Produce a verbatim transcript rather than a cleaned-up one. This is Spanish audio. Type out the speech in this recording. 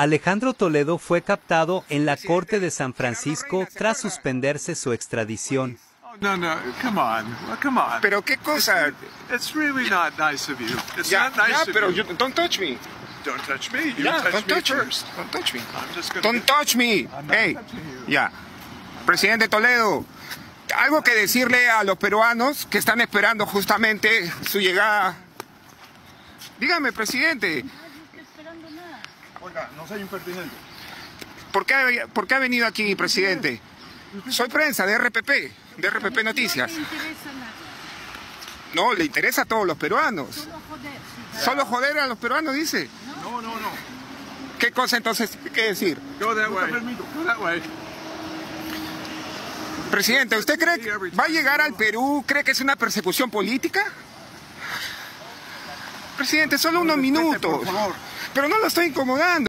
Alejandro Toledo fue captado en la Corte de San Francisco tras suspenderse su extradición. No, no, come on, come on. Pero qué cosa. It's really not nice of you. It's Yeah, not nice yeah, of pero you. you, don't touch me. Don't touch me. You Yeah, touch don't me touch first. me. Don't touch me. I'm just gonna Don't touch me. I'm not Hey, touching you. ya. Presidente Toledo, algo que decirle a los peruanos que están esperando justamente su llegada. Dígame, presidente. Oiga, no soy impertinente. ¿Por qué, ha- ¿Por qué ha venido aquí, presidente? Soy prensa de R P P, de R P P Noticias. No le interesa nada. No, le interesa a todos los peruanos. Solo joder, sí. Solo joder a los peruanos, dice. No, no, no. ¿Qué cosa entonces qué decir? Go that way. Go that way. Presidente, ¿usted cree que va a llegar al Perú? ¿Cree que es una persecución política? Presidente, solo unos Respete, minutos. por favor. Pero no lo estoy incomodando.